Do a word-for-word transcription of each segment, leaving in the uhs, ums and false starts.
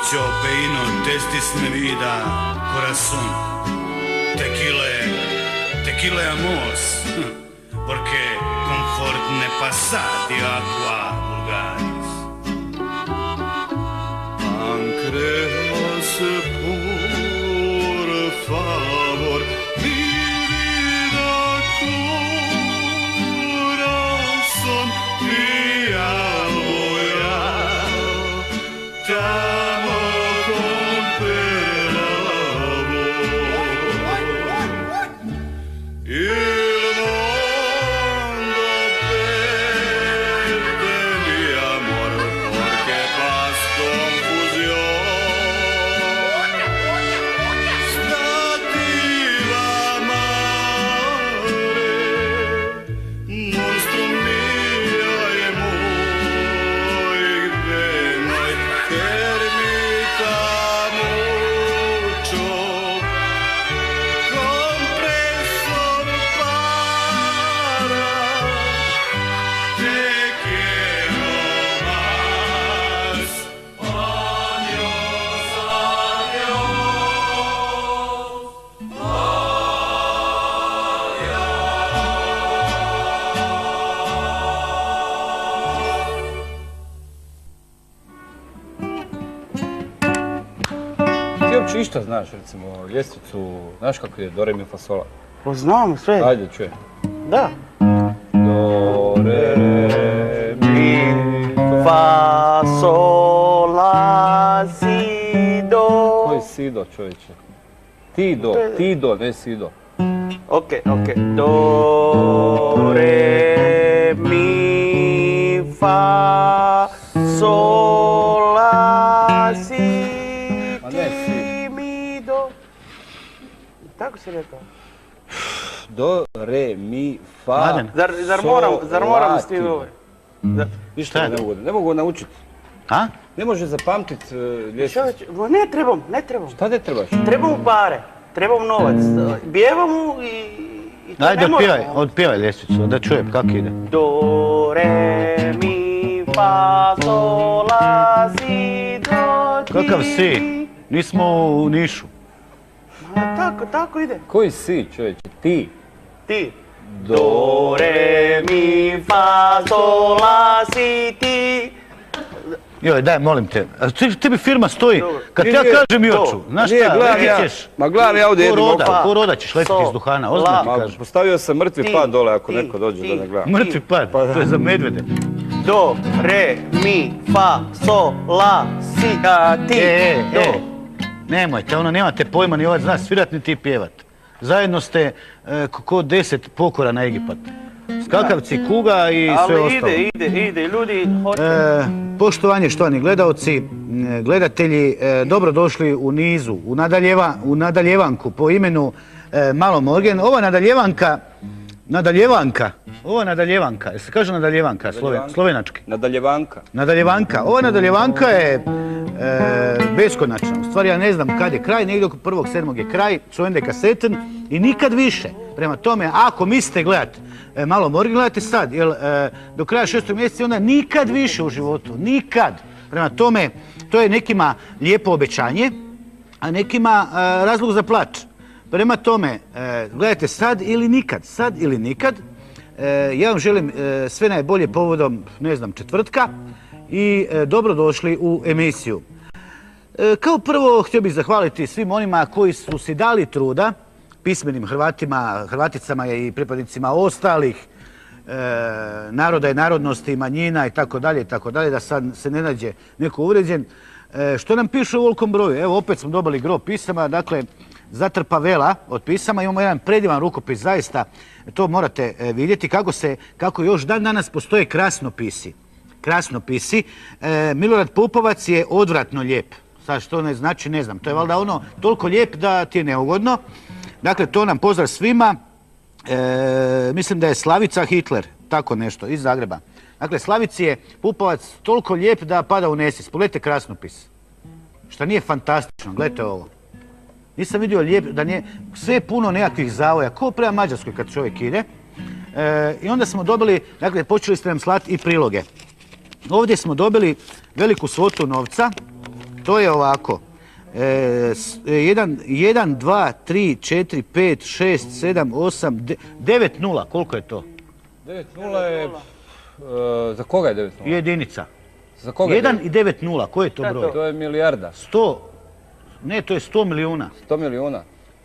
Ciopeino, testis mi vida, corazón. Tequila, tequila amos, porque confort ne pasa de agua vulgaris. Pancreas, por favor, mi vida, corazón, mi alma, te amo con pena. Il mondo perde mi amor porque paz confusión. Stativa mare, monstrum mia e muy venoi, termita mucho, compresor para, te quiero más. Adiós, Ti uopće išta znaš, recimo, ljestvicu, znaš kako je do, re, mi, fa, sola? Pa znam sve. Ajde, čujem. Da. Do, re, Mi, fa, sol, la, si, do. Koji si do, čovječe? Ti do, ti do, ne si do. Ok, ok. Do, re, mi, fa, sol, la, si, Ma ne, si. ti, mi, do. Tako si rekao. Do, re, mi, fa, Mladen. Zar, zar sol, moram, zar moram la, s tim ti. ovaj? Zar- Ništa ne mogu, ne mogu naučiti. A? Ne može zapamtit uh, ljestvicu. Čovječe, ma ne trebam, ne trebam. Šta ne trebaš? Trebam mu pare, trebam novac. Bijevam mu i... i to Ajde, ne moram. otpjevaj, otpjevaj ljestvicu, da čujem kako ide. Do, re, mi, fa, sol, la, si, do, ti. Kakav si? Nismo u Nišu. Ma, tako, tako ide. Koji si, čovječe? Ti. Ti. Do, re, mi, fa, sol, la, si, ti. Joj, daj, molim te. A ti, tebi firma stoji, Dobro. kad Nije, ja nije, kažem i to. oču. Znaš Nije, šta, gledam reći ja, ćeš. ma gledam ja ovdje Ko jednu roda, mogu. ko roda ćeš letiti So, iz duhana, la. ozbiljno ti Ma, kažem. postavio sam mrtvi Ti, pad dole ako ti, neko dođe ti. da ne gleda. Mrtvi pad, to je za medvede. Do, re, mi, fa, sol, la, si, a, ti. E, e, Do. e, nemojte, ono, nemate pojma ni ovaj zna svirat ni ti pjevat. Zajedno ste e, ko- ko deset pokora na Egipat. Skakavci, kuga i sve Ali ostalo. ide, ide, ide, ljudi hoće. E, poštovanje štovani gledaoci, m, gledatelji, e, dobrodošli u nizu, u, nadaljeva, u nadaljevanku po imenu e, Malo Morgen. Ova nadaljevanka, nadaljevanka, ova nadaljevanka, jel se kaže nadaljevanka, sloven, Nadaljevanka. slovenački? Nadaljevanka. Nadaljevanka. Ova nadaljevanka je e, beskonačna. U stvari ja ne znam kad je kraj, negdje oko prvog sedmog je kraj, čuvende kaseten i nikad više. Prema tome, ako mislite gledati e, Malo Morgen, gledajte sad, jer e, do kraja šestog mjeseca onda nikad više u životu. Nikad. Prema tome, to je nekima lijepo obećanje, a nekima e, razlog za plač. Prema tome, e, gledajte sad ili nikad. Sad ili nikad. E, ja vam želim e, sve najbolje povodom, ne znam, četvrtka i e, dobrodošli u emisiju. E, kao prvo, htio bih zahvaliti svim onima koji su si dali truda, pismenim Hrvatima, Hrvaticama i pripadnicima ostalih e, naroda i narodnosti, manjina i tako dalje i tako dalje, da sad se ne nađe neko uvređen. E, što nam piše u velikom broju? Evo, opet smo dobili gro pisama, dakle, zatrpa vela od pisama. Imamo jedan predivan rukopis, zaista, to morate e, vidjeti kako se, kako još dan danas postoje krasnopisi. Krasnopisi. E, Milorad Pupovac je odvratno lijep. Sad što ne znači, ne znam. To je valjda ono toliko lijep da ti je neugodno. Dakle, to nam pozdrav svima. E, mislim da je Slavica Hitler, tako nešto, iz Zagreba. Dakle, Slavici je Pupovac toliko lijep da pada u nesvijest. Pogledajte krasnopis. Šta nije fantastično, gledajte ovo. Nisam vidio lijep, da nije, sve je puno nekakvih zavoja, ko prema Mađarskoj kad čovjek ide. E, I onda smo dobili, dakle, počeli ste nam slati i priloge. Ovdje smo dobili veliku svotu novca, to je ovako. jedan, dva, tri, četiri, pet, šest, sedam, osam, devet nula. Koliko je to? devet nula je... e, za koga je devet nula? Jedinica. Za koga je jedan i devet nula. Koji je to broj? To je milijarda. sto. Ne, to je sto milijuna. sto milijuna.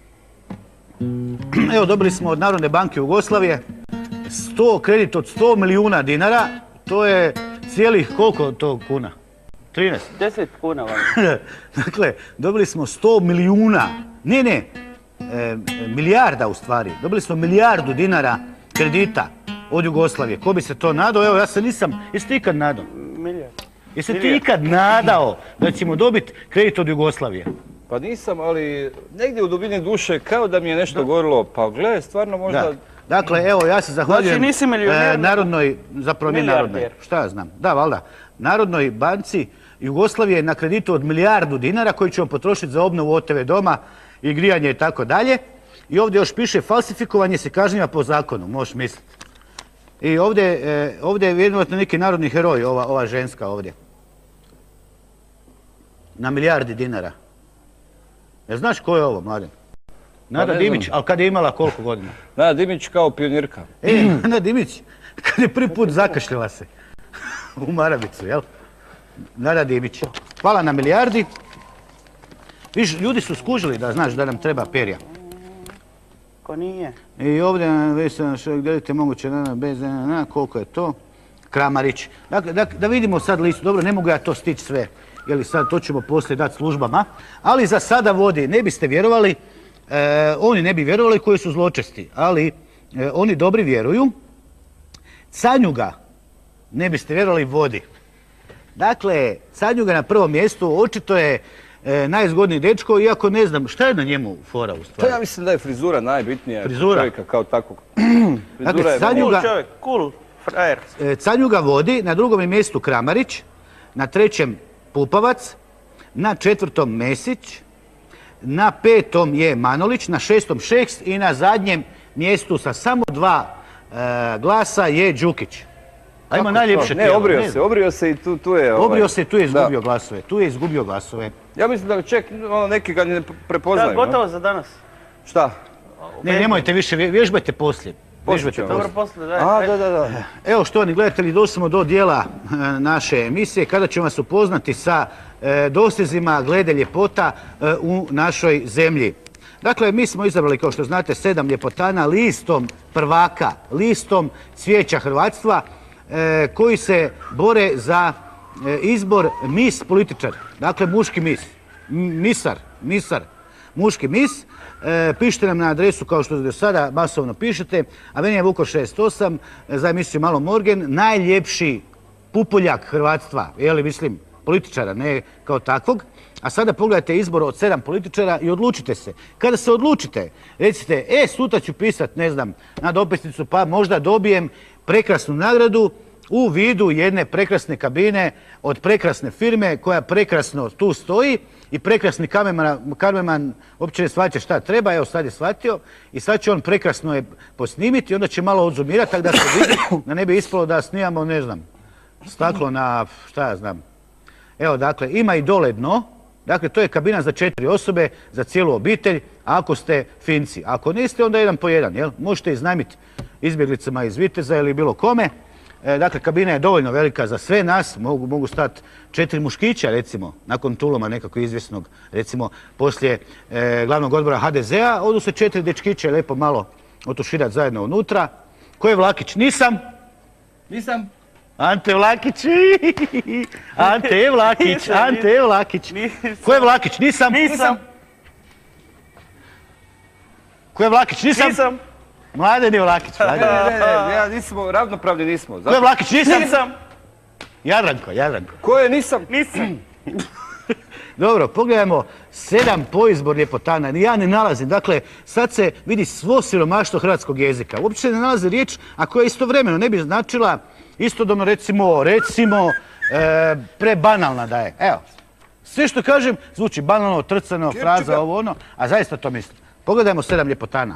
Evo, dobili smo od Narodne banke Jugoslavije sto, kredit od sto milijuna dinara. To je cijelih koliko to kuna? trinaest. deset kuna vam. Dakle, dobili smo sto milijuna. Ne, ne. E, milijarda u stvari. Dobili smo milijardu dinara kredita od Jugoslavije. Ko bi se to nadao? Evo, ja se nisam... Jesi ti ikad nadao? Milijard. Jesi ti ikad nadao da ćemo dobiti kredit od Jugoslavije? Pa nisam, ali negdje u dubini duše kao da mi je nešto govorilo. Pa gle, stvarno možda... Da. Dakle, evo, ja se zahvaljujem Znači, nisi milioner, e, Narodnoj, zapravo ne Narodnoj, milijarder. šta ja znam, da, valjda, Narodnoj banci Jugoslavije na kreditu od milijardu dinara koji ćemo potrošiti za obnovu O T V doma i grijanje i tako dalje. I ovdje još piše falsifikovanje se kažnjava po zakonu, možeš misliti. I ovdje, e, ovdje je vjerojatno neki narodni heroj, ova, ova ženska ovdje. Na milijardi dinara. Jel znaš ko je ovo, Mladen? Nada ne Dimić, znam. ali kad je imala koliko godina? Nada Dimić kao pionirka. E, Nada Dimić, kad je prvi put zakašljala se u Marabicu, jel? Nada Dimić. Hvala na milijardi. Viš, ljudi su skužili da znaš da nam treba perja. Ko nije? I ovdje, već sam što gledajte, moguće na bez na koliko je to? Kramarić. Dakle, da, da vidimo sad listu. Dobro, ne mogu ja to stići sve. Jeli sad, to ćemo poslije dati službama. Ali za sada vodi, ne biste vjerovali, e, oni ne bi vjerovali koji su zločesti, ali e, oni dobri vjeruju. Canjuga, ne biste vjerovali, vodi. Dakle, Canjuga na prvom mjestu, očito je e, najzgodniji dečko, iako ne znam šta je na njemu fora u To stvari. ja mislim da je frizura najbitnija. Frizura? Čovjeka kao takvog. Dakle, Frizura je... Canjuga- Cool čovjek, cool, frajer. E, Canjuga vodi, na drugom je mjestu Kramarić, na trećem Pupavac, na četvrtom Mesić, na petom je Manolić, na šestom Šeks i na zadnjem mjestu sa samo dva e, glasa je Đukić. A ima Kako najljepše to? Ne, tijelo, obrio ne se, znam. obrio se i tu, tu je... ovaj, Obrio se i tu je da. izgubio glasove. Tu je izgubio glasove. Ja mislim da ček, ono, neki ga ne Da, prepoznaju. gotovo ne? za danas. Šta? Ne, nemojte više, vje- vježbajte poslije. Poslije Vježbajte ćemo. Dobro, poslije. poslije, da. A, da, da, da. Evo, štovani gledatelji, došli smo do dijela e, naše emisije kada ćemo vas upoznati sa e, dosezima glede ljepota e, u našoj zemlji. Dakle, mi smo izabrali, kao što znate, sedam ljepotana listom prvaka, listom cvijeća hrvatstva e, koji se bore za e, izbor mis političar. Dakle, muški mis. M- Misar, misar. Muški mis. E, pišite nam na adresu kao što do sada masovno pišete. Avenija Vuko šezdeset osam, za emisiju Malo Morgen, najljepši pupoljak hrvatstva, je li mislim, političara, ne kao takvog. A sada pogledajte izbor od sedam političara i odlučite se. Kada se odlučite, recite, e, sutra ću pisat, ne znam, na dopisnicu, pa možda dobijem prekrasnu nagradu u vidu jedne prekrasne kabine od prekrasne firme koja prekrasno tu stoji i prekrasni kamerman, kamerman uopće ne shvaća šta treba, evo sad je shvatio i sad će on prekrasno je posnimiti i onda će malo odzumirati tako da se vidi, da ne bi ispalo da snimamo, ne znam, staklo na, šta ja znam. Evo, dakle, ima i dole dno, dakle, to je kabina za četiri osobe, za cijelu obitelj, ako ste Finci. Ako niste, onda jedan po jedan, jel? Možete iznajmiti izbjeglicama iz Viteza ili bilo kome. E, dakle, kabina je dovoljno velika za sve nas, mogu, mogu stati četiri muškića, recimo, nakon tuloma nekako izvjesnog, recimo, poslije e, glavnog odbora ha de zea, odu se četiri dečkića lijepo malo otuširati zajedno unutra. Ko je Vlakić? Nisam. Nisam. Ante Vlakić. Ante Vlakić, Nisam, Ante Vlakić. Nisam. Ko je Vlakić? Nisam. Nisam. Ko je Vlakić? Nisam. Nisam. Mladen je Vlakić. Ne, Mladen. ne, ne, ne, ja nismo, ravnopravni nismo. Ko je Vlakić? Nisam. Nisam. Jadranko, Jadranko. Ko je nisam? Nisam. Dobro, pogledajmo sedam poizbor ljepotana. Ja ne nalazim. Dakle, sad se vidi svo siromaštvo hrvatskog jezika. Uopće se ne nalazi riječ, a koja istovremeno ne bi značila istodobno, recimo, recimo, e, prebanalna da je. Evo, sve što kažem zvuči banalno, trcano, fraza, ovo ono, a zaista to mislim. Pogledajmo sedam ljepotana.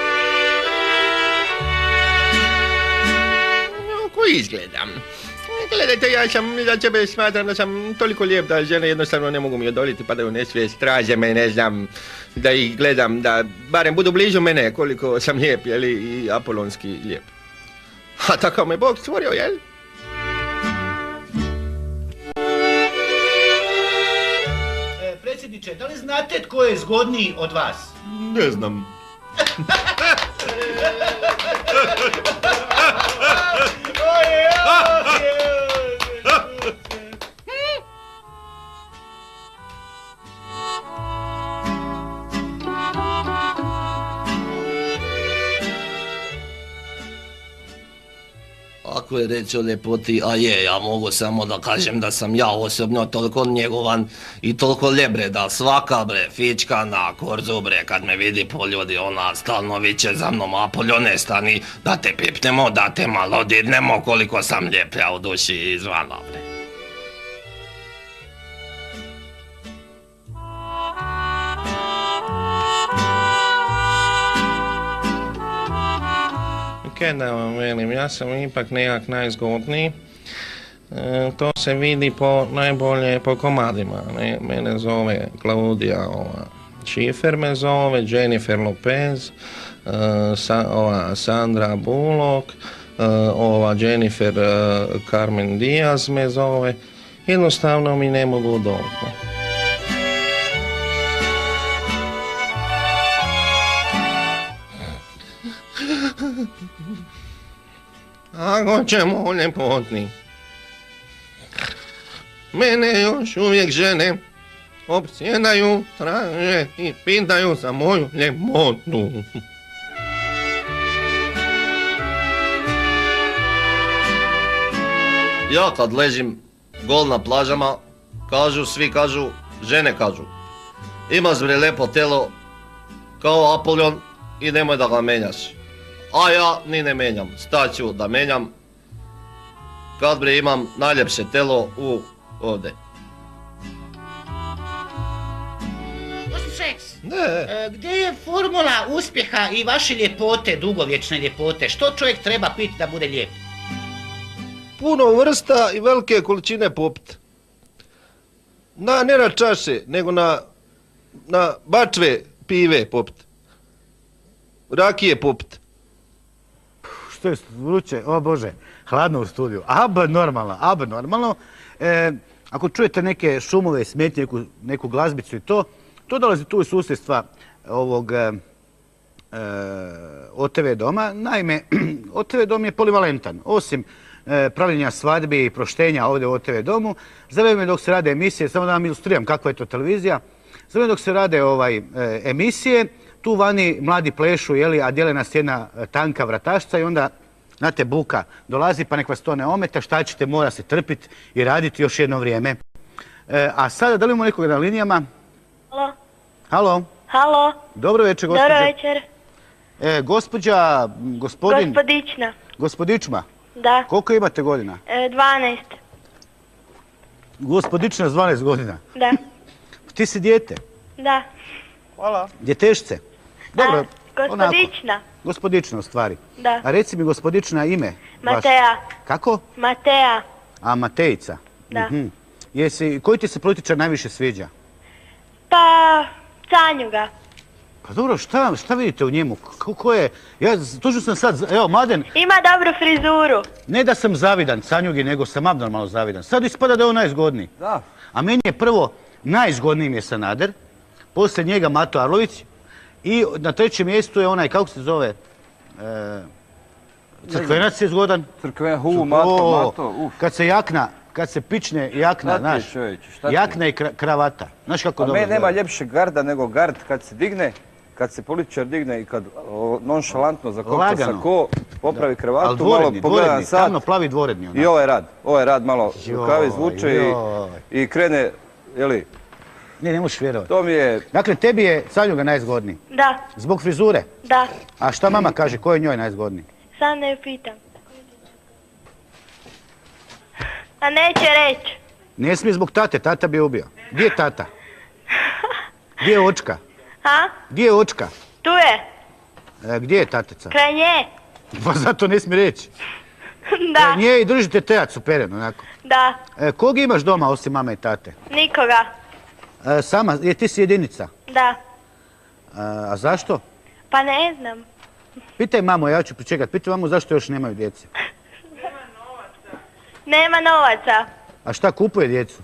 Kako izgledam? gledajte, ja sam za sebe smatram da sam toliko lijep da žene jednostavno ne mogu mi odoliti, padaju u nesvijest, traže me, ne znam, da ih gledam, da barem budu blizu mene koliko sam lijep, jeli, i apolonski lijep. A tako me Bog stvorio, jel? E, predsjedniče, da li znate tko je zgodniji od vas? Ne znam. Ako je reč o ljepoti, a je, ja mogu samo da kažem da sam ja osobno toliko njegovan i toliko lijep bre, da svaka bre, fička na korzu bre, kad me vidi po ljudi, ona stalno viče za mnom, Apoljone stani, da te pipnemo, da te malo didnemo, koliko sam lijep ja u duši i izvana bre. Kaj da vam velim, ja sam ipak nekak najzgodniji. E, to se vidi po najbolje po komadima. Ne? Mene zove Klaudija, ova, Schiffer me zove, Jennifer Lopez, e, sa, ova, Sandra Bullock, e, ova Jennifer e, Carmen Diaz me zove. Jednostavno mi ne mogu doći. Ako ćemo o ljepotni, mene još uvijek žene opsjedaju, traže i pitaju za moju ljepotu. Ja kad ležim gol na plažama, kažu, svi kažu, žene kažu, imaš bre lepo telo kao Apolion i nemoj da ga menjaš. A ja ni ne menjam, staću da menjam, kad bre imam najljepše telo u ovdje. Gospodin Šeks, Ne, e, gdje je formula uspjeha i vaše ljepote, dugovječne ljepote? Što čovjek treba piti da bude lijep? Puno vrsta i velike količine popit. Na, ne na čaše, nego na, na bačve pive popit. Rakije popit. Što je vruće, o Bože, hladno u studiju. Abnormalno, abnormalno. E, ako čujete neke šumove, smetnje, neku, neku glazbicu i to, to dolazi tu iz susjedstva ovog e, O T V doma. Naime, O T V dom je polivalentan. Osim e, pravljenja svadbi i proštenja ovdje u O T V domu, za vrijeme dok se rade emisije, samo da vam ilustriram kakva je to televizija, za vrijeme dok se rade ovaj, e, emisije, tu vani mladi plešu, jeli, a dijele nas jedna tanka vratašca i onda, znate, buka dolazi pa nek vas to ne ometa, šta ćete, mora se trpiti i raditi još jedno vrijeme. E, a sada, da li imamo nekoga na linijama? Halo. Halo. Halo. Dobro večer, gospođa. Dobro večer. E, gospođa, gospodin... Gospodična. Gospodičma. Da. Koliko imate godina? E, dvanaest. Gospodična s dvanaest godina. Da. Ti si dijete? Da. Hvala. Djetešce? Dobro, A, gospodična. Onako. Gospodična u stvari. Da. A reci mi gospodična ime. Matea. Vaš. Kako? Matea. A, Matejica. Da. Mhm. Jesi, koji ti se političar najviše sviđa? Pa, Canjuga. Pa dobro, šta, šta vidite u njemu? Ko, ko je? Ja tužno sam sad, evo, Mladen, Ima dobru frizuru. ne da sam zavidan Canjugi, nego sam abnormalno zavidan. Sad ispada da je on najzgodniji. Da. A meni je prvo, najzgodniji mi je Sanader, poslije njega Mato Arlović i na trećem mjestu je onaj, kako se zove, e, Crkvenac je zgodan. Crkven, hu, Mato, O, Mato, uf. Kad se jakna, kad se pične jakna, Šta ti je, znaš, čovječe, šta ti je? jakna i kra- kravata. Znaš kako Pa dobro me nema izgleda? ljepšeg garda nego gard kad se digne, kad se političar digne i kad o, nonšalantno zakopča Lagano. sako, popravi Ali kravatu, dvoredni, malo pogleda na dvoredni, sat tamno plavi dvoredni. i ovaj rad, ovaj rad malo Joj, rukavi zvuče joj. i, i krene, jeli, Ne, ne možeš vjerovati. to mi je, Dakle, tebi je Canjuga najzgodniji. Da. Zbog frizure. Da. A šta mama kaže, ko je njoj najzgodniji? Sad ne pitam. A neće reći. Ne smije zbog tate, tata bi je ubio. Gdje je tata? Gdje je očka? Ha? Gdje je očka? Tu je. E, gdje je tatica? Kraj nje. Pa zato ne smije reći. Da, Nje i držite tejac uperen, onako. da, E, kog imaš doma osim mame i tate? nikoga. E, sama, je, ti si jedinica. Da, E, a zašto? pa ne znam. Pitaj mamu, ja ću pričekat. Pitaj mamu zašto još nemaju djece. Nema novaca. A šta kupuje djecu?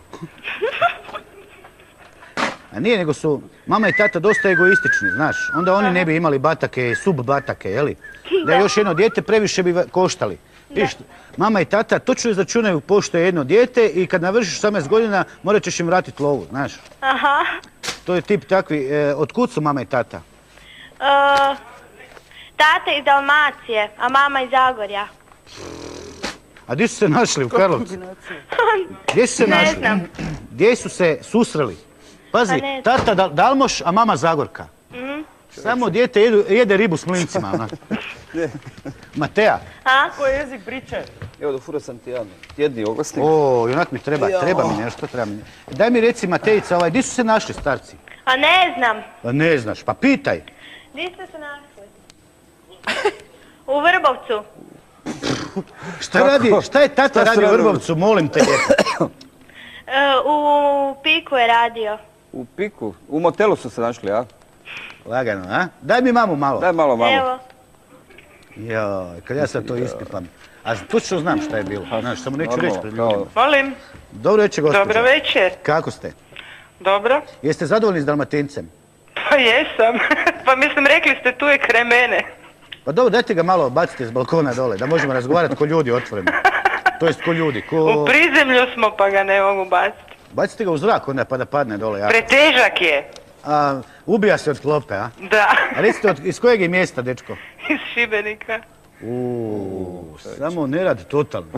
A nije, nego su mama i tata dosta egoistični, znaš. Onda oni ne bi imali batake, sub batake, jeli? Da je još jedno dijete, previše bi va- koštali. Viš, mama i tata točno izračunaju pošto je jedno dijete i kad navršiš osamnaest godina morat ćeš im vratiti lovu, znaš. Aha. To je tip takvi. E, otkud su mama i tata? E, tata iz Dalmacije, a mama iz Zagorja. A gdje su se našli u Karlovcu? Gdje su se Ne našli? znam. Gdje su se susreli? Pazi, Pa ne znam. tata Dal- Dalmoš, a mama Zagorka. Mhm. Samo dijete jedu- jede ribu s mlincima, onak. Matea. A? Koji jezik priča? Evo, dofurao sam ti jedan tjedni oglasnik. O, i onak mi treba, treba mi nešto, treba mi. Daj mi reci, Matejica, ovaj, gdje su se našli starci? A ne znam. Pa ne znaš, pa pitaj. Gdje ste se našli? U Vrbovcu. Šta radi, šta je tata radi u Vrbovcu, molim te lijepo. E, u Piku je radio. U Piku? U motelu su se našli, a? Lagano, a? Daj mi mamu malo. Daj malo, malo. Evo. Joj, kad ja sad to ispipam. A točno znam šta je bilo, znaš, samo neću Normalno, reći pred kao- ljudima. Molim, Dobro večer, gospođo. dobro večer. Kako ste? Dobro? Jeste zadovoljni s Dalmatincem? Pa jesam. Pa mislim, rekli ste tu je kraj mene. Pa dobro, dajte ga malo, bacite s balkona dole, da možemo razgovarati ko ljudi otvoreno. To jest ko ljudi, ko... U prizemlju smo pa ga ne mogu baciti. Bacite ga u zrak onda pa da padne dole. Ja. Pretežak je. A, ubija se od klope, a? Da. A recite, od, iz kojeg je mjesta, dečko? Iz Šibenika. Uuu, samo nerad totalno.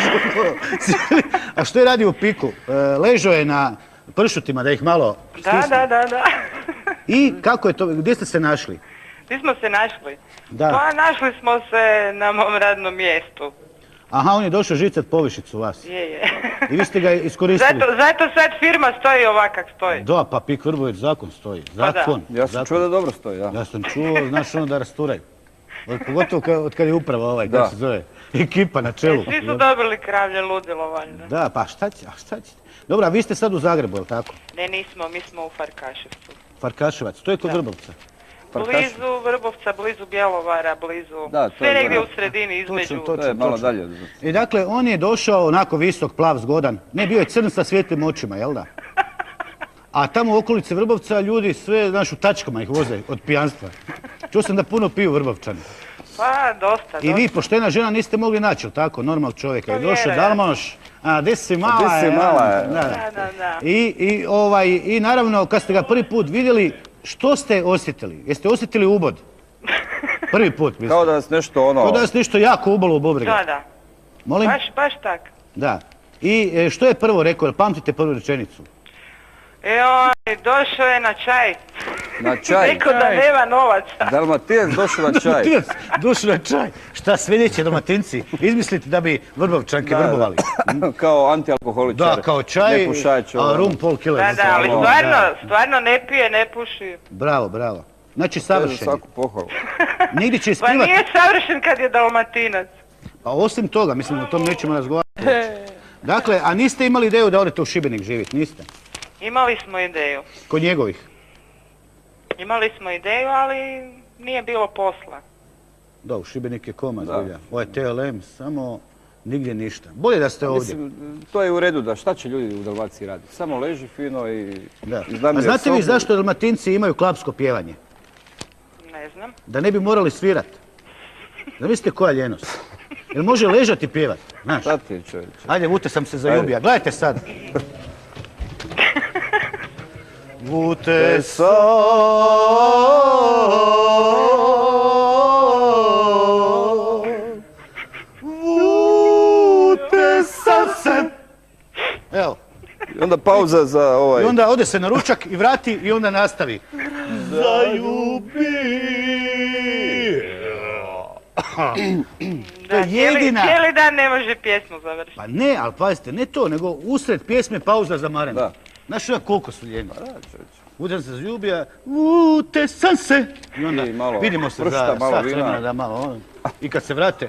A što je radio u Piku? E, ležao je na pršutima da ih malo Da, stisne. da, da, da. I kako je to, gdje ste se našli? Gdje smo se našli? Da. Pa našli smo se na mom radnom mjestu. Aha, on je došao žicat povišicu vas. Je, je. I vi ste ga iskoristili. Zato, zato sad firma stoji ovak kak stoji. Da, pa Pik Vrbovec zakon stoji. Pa da. Zakon. Ja sam zakon. čuo da dobro stoji, ja. Ja sam čuo, znaš ono da rasturaju. Od- Pogotovo kad, od kad je uprava ovaj, Da. kako se zove, ekipa na čelu. Svi su dobili kravlje ludilo valjda. Da, pa šta će, a šta ćete? Dobro, a vi ste sad u Zagrebu, je li tako? Ne, nismo, mi smo u Farkaševcu. Farkaševac, to je kod Vrbovca. Blizu Vrbovca, blizu Bjelovara, blizu... Da, to sve je negdje gore. u sredini, između... Točno, To je malo točno. dalje. I dakle, on je došao onako visok, plav, zgodan. Ne, bio je crn sa svijetlim očima, jel da? A tamo u okolici Vrbovca ljudi sve, znaš, u tačkama ih voze od pijanstva. Čuo sam da puno piju Vrbovčani. Pa, dosta, I dosta. vi, poštena žena, niste mogli naći, jel tako, normal čovjeka. Pa I došao vjerojatno. Dalmoš, a gdje si mala gdje si je, mala a? je? Da. Da, da, da. I, i, ovaj, I naravno, kad ste ga prvi put vidjeli, što ste osjetili? Jeste osjetili ubod? Prvi put, mislim. Kao da vas nešto ono... Kao da vas nešto jako ubalo u bubrege. Da, da. Molim? Baš, baš tak. Da. I e, što je prvo rekao? Jel pamtite prvu rečenicu? E, on došao je na čaj. Na čaj. Rekao da nema novaca. Dalmatinac došao na čaj. Dalmatinac, došao na čaj. Šta sve neće Dalmatinci izmisliti da bi Vrbovčanke Da, da. vrbovali? Kao antialkoholičar. Da, kao čaj, Nepušač, a ono. rum pol kile. Da, da, ali Da. stvarno, stvarno ne pije, ne puši. Bravo, bravo. Znači To je za savršen. svaku pohvalu. Nigdje će Pa isplivati. nije savršen kad je dalmatinac. Pa osim toga, mislim, o tom nećemo razgovarati. Dakle, a niste imali ideju da odete u Šibenik živjeti, niste? Imali smo ideju. Kod njegovih. Imali smo ideju, ali nije bilo posla. Da, u Šibenik je koma, Da. zbilja. Ovo je T L M, samo nigdje ništa. Bolje da ste ovdje. Mislim, to je u redu da šta će ljudi u Dalmaciji raditi? Samo leži fino i Da. iznajmljuje A znate vi sobu. zašto Dalmatinci imaju klapsko pjevanje? Ne znam. Da ne bi morali svirat. Zamislite koja ljenost. Jel može ležati i pjevat? Znaš? Šta ti čovječe? Ajde, vute sam se zaljubio. Gledajte sad. Vute sam, vute sam se. Evo. I onda pauza za ovaj... I onda ode se na ručak i vrati i onda nastavi. Zaljubi. To Da, je cijeli, jedina. cijeli dan ne može pjesmu završiti. Pa ne, ali pazite, ne to, nego usred pjesme pauza za marenu. Da. Znaš ja koliko su ljeni? Da, čovječe. Udam se zaljubija, ute sam se. I onda I malo vidimo se pršta, za malo sat vina. vremena da malo ono. I kad se vrate,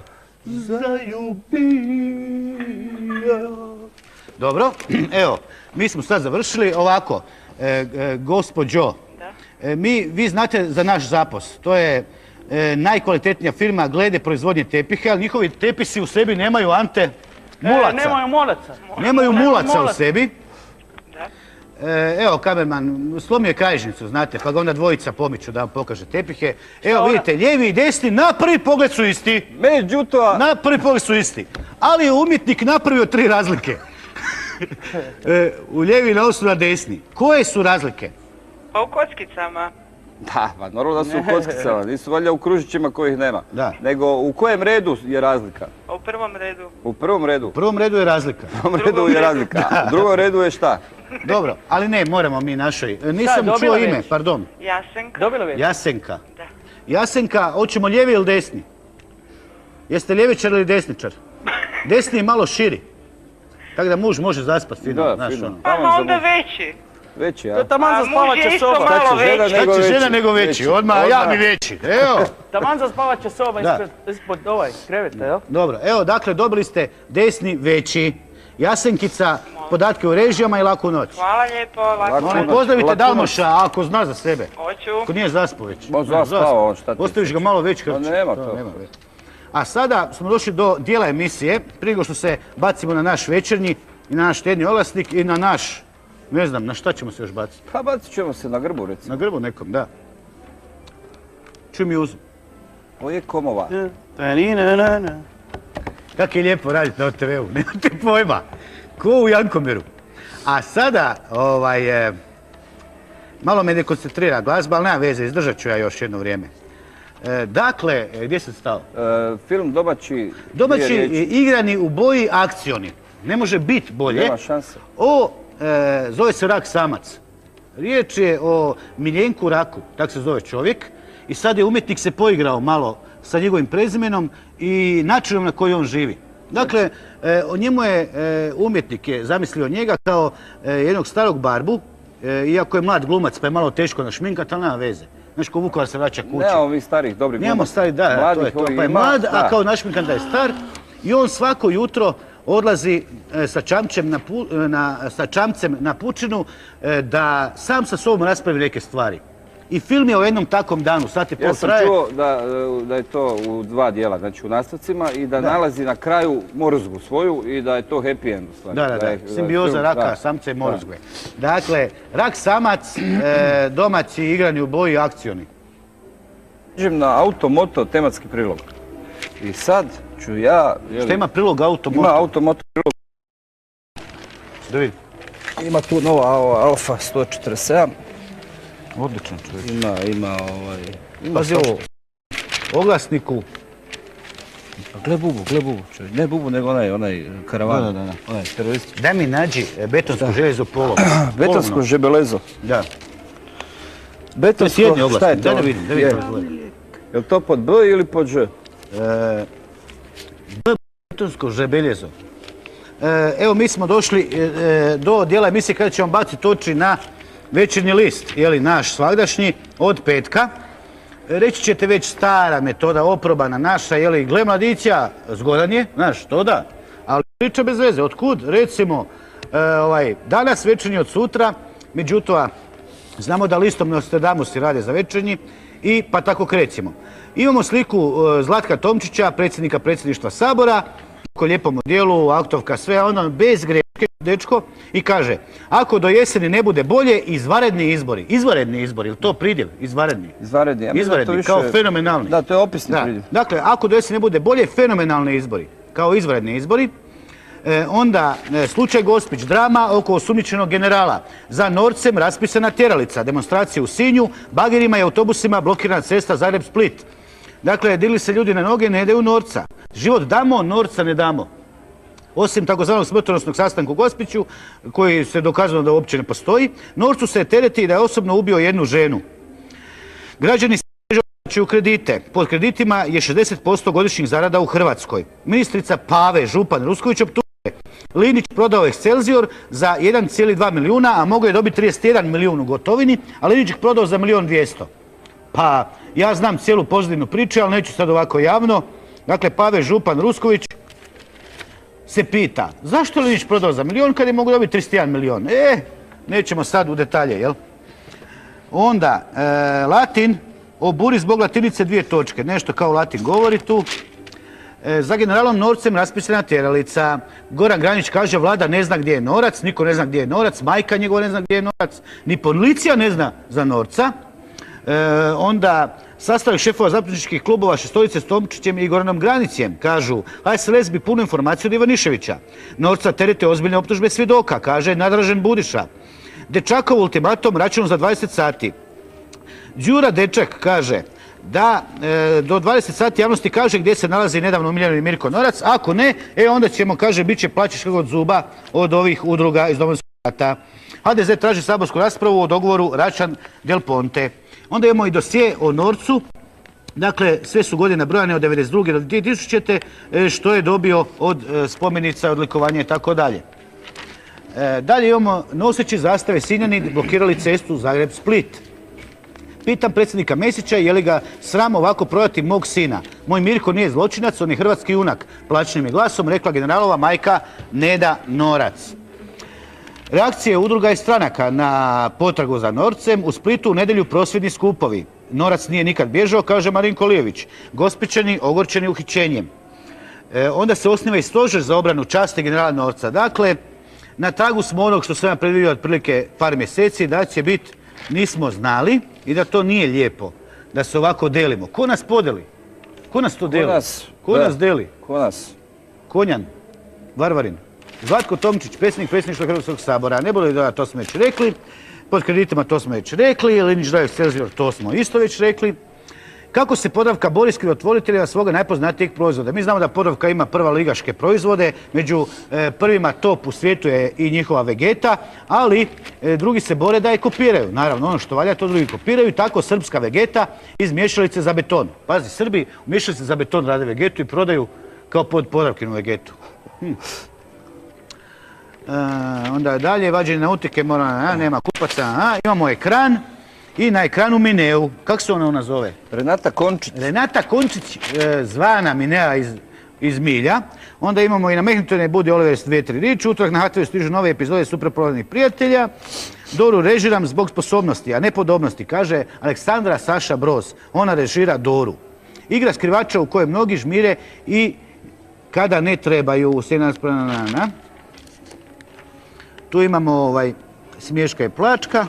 zaljubio. Dobro, evo, mi smo sad završili ovako, e, e, gospođo, e, mi, vi znate za naš Zapos, to je e, najkvalitetnija firma glede proizvodnje tepiha, ali njihovi tepisi u sebi nemaju Ante mulaca. E, nemaju mulaca. Nemaju mulaca u mulaca. sebi. E, evo, kamerman, slomio je kralježnicu, znate, pa ga onda dvojica pomiču da vam pokaže tepihe. Evo, vidite, lijevi i desni, na prvi pogled su isti. Međutim, Na prvi pogled su isti. Ali je umjetnik napravio tri razlike. e, u lijevi na osu na desni. Koje su razlike? Pa u kockicama. da, pa normalno da su u kockicama, nisu valjda u kružićima kojih nema. Da. Nego u kojem redu je razlika? A u prvom redu. U prvom redu. U prvom redu je razlika. U prvom redu je razlika, a u drugom redu je šta? Dobro, ali ne, moramo mi našoj. E, Nisam dobila čuo već? ime, pardon. Jasenka. Dobila već? Jasenka. Da. Jasenka, hoćemo lijevi ili desni? Jeste ljevičar ili desničar? Desni je malo širi. Tako da muž može zaspat fino, Da, znaš fino. ono. Pa Tamo za onda muž. veći. Veći, To je a? taman A za muž spavaća je isto soba. malo Šta će žena veći. nego Šta će veći? žena nego veći? Odmah ja mi veći. Evo. Taman za spavaća soba Da. ispred, ispod ovaj kreveta, jel? Dobro, evo dakle dobili ste desni veći. Jasenkica, podatke u režijama i laku noć. Hvala lijepo, lako. Molim, noć, pozdravite laku Dalmoša ako zna za sebe. Hoću. Ako nije zaspao već. Ma, zaspao on, šta ti? Ostaviš ga malo već Pa hrče. nema to. već. A sada smo došli do dijela emisije, prije nego što se bacimo na naš večernji i na naš tjedni oglasnik i na naš, ne znam, na šta ćemo se još baciti? Pa bacit ćemo se na grbu, recimo. Na grbu nekom, da. Čuj mi uz... Ovo je komova. Kako je lijepo raditi na O T V-u, nemate pojma. Ko u Jankomiru. A sada, ovaj, e, malo me dekoncentrira glazba, ali nema veze, izdržat ću ja još jedno vrijeme. E, dakle, e, gdje sam stao? E, film domaći... Domaći dvije riječi. igrani u boji akcioni. Ne može biti bolje. Nema šanse. O, e, zove se Rak samac. Riječ je o Miljenku Raku, tak se zove čovjek. I sad je umjetnik se poigrao malo sa njegovim prezimenom i načinom na koji on živi. Dakle, e, o njemu je e, umjetnik je zamislio njega kao e, jednog starog barbu, e, iako je mlad glumac pa je malo teško našminkati, ali nema veze. Znaš, ko Vukovar se vraća kući. Nemamo mi starih, dobrih Nemamo glumaca. stari, da, da, to Mladih je to. ovih Pa je ima, mlad, da. a kao našminkan da je star. I on svako jutro odlazi e, sa, čamčem na pu, e, na, sa čamcem na pučinu e, da sam sa sobom raspravi neke stvari. I film je o jednom takvom danu, sat i pol Ja sam traje. čuo da, da je to u dva dijela, znači u nastavcima i da, nalazi na kraju morzgu svoju i da je to happy end u stvari. Da, da, da, je- je simbioza film- raka, da. samca i morzgve. Dakle, rak samac, e, domaći igrani u boji akcioni. Iđem na automoto tematski prilog. I sad ću ja... je li- Šta ima prilog auto? Ima automoto prilog. Da vidim. Ima tu nova ova Alfa sto četrdeset sedam. Odličan čovjek. Ima, ima ovaj... Ima Pazi ovo, oglasniku. Pa gle bubu, gle bubu. čovjek. Ne bubu, nego onaj, onaj karavan. Da, da, da. Onaj teroristički. Daj mi nađi e, betonsko željezo polo. Betonsko Polovno. žebelezo. Da. To je Betonsko, sjedni šta oglasnik, je daj to? da vidim, da vidim. Je. kako izgleda. Je li to pod B ili pod Ž? E, betonsko žebeljezo. E, evo mi smo došli e, e, do dijela emisije kada ćemo baciti oči na večernji list, jeli naš svagdašnji, od petka. E, Reći ćete već stara metoda, oprobana naša, jeli gle mladića, zgodan je, znaš, to da, ali priča bez veze, otkud, recimo, e, ovaj, danas večernji od sutra, međutim, znamo da listom Nostradamusi rade za večernji i pa tako krećemo. Imamo sliku e, Zlatka Tomčića, predsjednika predsjedništva Sabora, u lijepom odijelu, aktovka, sve, ono bez greške, dečko, i kaže, ako do jeseni ne bude bolje, izvanredni izbori. Izvanredni izbori, ili to pridjev? Izvanredni. Izvanredni. Ja mislim da to Izvanredni, više- kao fenomenalni. Da, to je opisni Da. pridjev. Dakle, ako do jeseni ne bude bolje, fenomenalni izbori, kao izvanredni izbori. E, onda e, slučaj Gospić, drama oko osumnjičenog generala. Za Norcem raspisana tjeralica, demonstracije u Sinju, bagerima i autobusima blokirana cesta Zagreb-Split. Dakle, digli se ljudi na noge, ne daju Norca. Život damo, Norca ne damo. Osim takozvanog smrtonosnog sastanka u Gospiću, koji se dokazano da uopće ne postoji, Norcu se tereti da je osobno ubio jednu ženu. Građani u kredite. Pod kreditima je šezdeset posto godišnjih zarada u Hrvatskoj. Ministrica Pave Župan Rusković optužuje. Linić prodao Excelsior za jedan zarez dva milijuna, a mogao je dobiti trideset jedan milijun u gotovini, a Linić ih prodao za milijun dvjesto. Pa ja znam cijelu pozadinu priče, ali neću sad ovako javno. Dakle, Pave Župan Rusković se pita, zašto je Linić prodao za milion kad je mogu dobiti trideset jedan milion? E, nećemo sad u detalje, jel? Onda, e, Latin, oburi zbog Latinice dvije točke. Nešto kao Latin govori tu. E, za generalom Norcem raspisana tjeralica. Goran Granić kaže, vlada ne zna gdje je Norac, niko ne zna gdje je Norac, majka njegova ne zna gdje je Norac, ni policija ne zna za Norca. E, onda, sastavak šefova zapisničkih klubova Šestorice s Tomčićem i Goranom Granicjem kažu, H S L S bi punu informaciju od Ivaniševića. Norca terete ozbiljne optužbe svjedoka, kaže Nadražen Budiša. Dečakov ultimatom račun za dvadeset sati. Đura Dečak kaže da e, do dvadeset sati javnosti kaže gdje se nalazi nedavno umiljeni Mirko Norac. Ako ne, e onda ćemo, kaže, bit će plaćeš od zuba od ovih udruga iz Domovinskog rata. H D Z traži saborsku raspravu o dogovoru Račan Del Ponte. Onda imamo i dosije o Norcu. Dakle, sve su godine brojane od devedeset druge do dvije tisućite. što je dobio od spomenica, odlikovanja i tako dalje. Dalje imamo noseći zastave Sinjani blokirali cestu Zagreb-Split. Pitam predsjednika Mesića je li ga sram ovako prodati mog sina. Moj Mirko nije zločinac, on je hrvatski junak. Plaćenim je glasom rekla generalova majka Neda Norac. Reakcije udruga i stranaka na potragu za Norcem. U Splitu u nedjelju prosvjedni skupovi. Norac nije nikad bježao, kaže Marinko Lijević. Gospićani ogorčeni uhićenjem. E, onda se osniva i stožer za obranu časti generala Norca. Dakle, na tragu smo onog što sam ja predvidio otprilike par mjeseci da će biti nismo znali i da to nije lijepo da se ovako delimo. Ko nas podeli? Ko nas to deli? Ko nas, Ko nas deli? Ko nas? Konjan, Varvarin, Zlatko Tomčić, predsjednik predsjedništva Hrvatskog sabora. Ne bude da to smo već rekli. Pod kreditima to smo već rekli. Linić Drajev Selzior, to smo isto već rekli. Kako se Podravka bori s krivotvoriteljima svoga najpoznatijeg proizvoda? Mi znamo da Podravka ima prva ligaške proizvode, među e, prvima top u svijetu je i njihova Vegeta, ali e, drugi se bore da je kopiraju. Naravno, ono što valja, to drugi kopiraju. Tako srpska Vegeta iz mješalice za beton. Pazi, Srbi u mješalice za beton rade Vegetu i prodaju kao pod Podravkinu Vegetu. Hm. E, onda dalje, vađenje nautike, mora, a, nema kupaca, a, imamo ekran. I na ekranu Mineu. Kako se ona zove? Renata Končić. Renata Končić, e, zvana Minea iz, iz Milja. Onda imamo i na Mehnitone Budi Oliver s dvije tri riči. Utorak na H T V stižu nove epizode Superpolarnih prijatelja. Doru režiram zbog sposobnosti, a ne podobnosti, kaže Aleksandra Saša Broz. Ona režira Doru. Igra skrivača u kojoj mnogi žmire i kada ne trebaju. Tu imamo ovaj, smješka i plačka.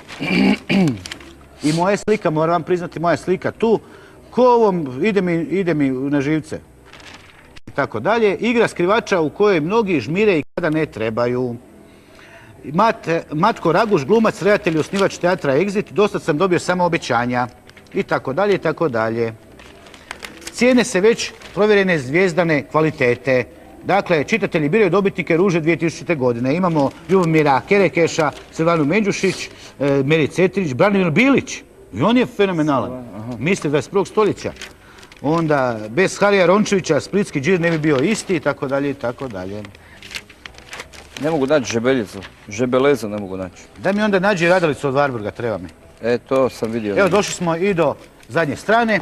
I moja slika, moram vam priznati, moja slika tu, ko ovom, ide mi, ide mi na živce. I tako dalje. Igra skrivača u kojoj mnogi žmire i kada ne trebaju. Mat, Matko Raguš, glumac, redatelj, osnivač teatra Exit, dosta sam dobio samo obećanja. I tako dalje, i tako dalje. Cijene se već provjerene zvijezdane kvalitete. Dakle, čitatelji biraju dobitnike Ruže dvije tisućite. godine. Imamo Ljubomira Kerekeša, Silvanu Menđušić, e, Meri Cetrić, Branimir Bilić. I on je fenomenalan. Misli dvadeset prvog stoljeća. Onda, bez Harija Rončevića, Splitski džir ne bi bio isti, i tako dalje, i tako dalje. Ne mogu naći žebeljicu. Žebelezu ne mogu naći. Daj mi onda nađi Radalicu od Varburga, treba mi. E, to sam vidio. Evo, došli smo i do zadnje strane.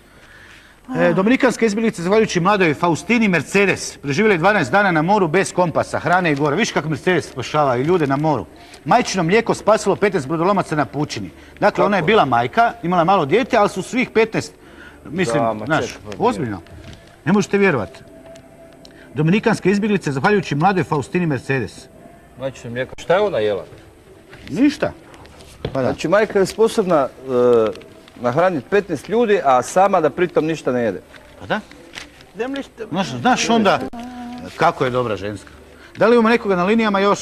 E, Dominikanske izbjeglice, zahvaljujući mladoj Faustini Mercedes, preživjeli dvanaest dana na moru bez kompasa, hrane i gore. Viš kako Mercedes spašava i ljude na moru. Majčino mlijeko spasilo petnaest brodolomaca na pučini. Dakle, kako? Ona je bila majka, imala malo dijete, ali su svih petnaest, mislim, da, znaš, ozbiljno. Ne možete vjerovati. Dominikanske izbjeglice, zahvaljujući mladoj Faustini Mercedes. Majčino mlijeko, šta je ona jela? Ništa. Pa da. Znači, majka je sposobna uh, nahraniti petnaest ljudi, a sama da pritom ništa ne jede. Pa da. Znaš, znaš onda kako je dobra ženska. Da li imamo nekoga na linijama još?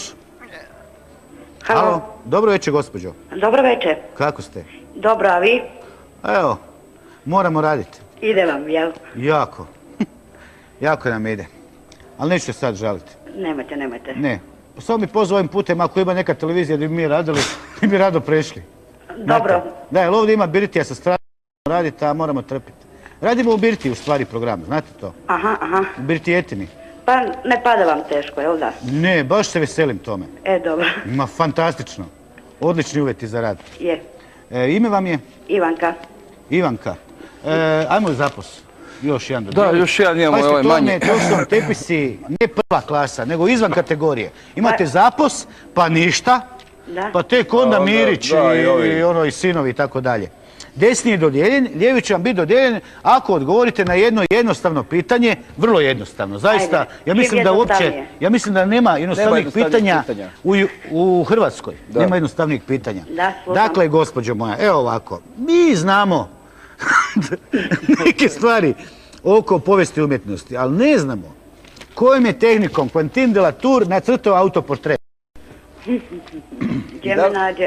Halo. Halo. Dobro večer, gospođo. Dobro večer. Kako ste? Dobro, a vi? Evo, moramo raditi. Ide vam, jel? Jako. Jako nam ide. Ali nećete sad žaliti. Nemojte, nemojte. Ne. Samo mi pozvao ovim putem, ako ima neka televizija da bi mi radili, mi bi rado prešli. Dobro. Da, jer ovdje ima Birtija sa strane raditi, a moramo trpiti. Radimo u Birtiji u stvari program, znate to? Aha, aha. U Birtijetini. Pa ne pada vam teško, jel da? Ne, baš se veselim tome. E, dobro. Ima fantastično. Odlični uvjeti za rad. Je. E, ime vam je? Ivanka. Ivanka. E, ajmo zapos. još jedan Da, dodijeliti. još jedan imamo, Pazite, ovaj to manji. ne- To su vam tepisi ne prva klasa, nego izvan kategorije. Imate zapos, pa ništa, Da. pa tek onda A onda, Mirić da, i, i ovi. i ono i sinovi i tako dalje. Desni je dodijeljen, lijevi će vam biti dodijeljen ako odgovorite na jedno jednostavno pitanje, vrlo jednostavno. Zaista, Ajde, ja mislim čim da uopće, jednostavnije. ja mislim da nema jednostavnijih jednostavnijih pitanja, pitanja. U, u Hrvatskoj. Da. Nema jednostavnijih pitanja. Da, slušam. Dakle, gospođo moja, evo ovako, mi znamo neke stvari oko povijesti umjetnosti, ali ne znamo kojom je tehnikom Quentin de la Tour nacrtao autoportret. Gdje me nađe?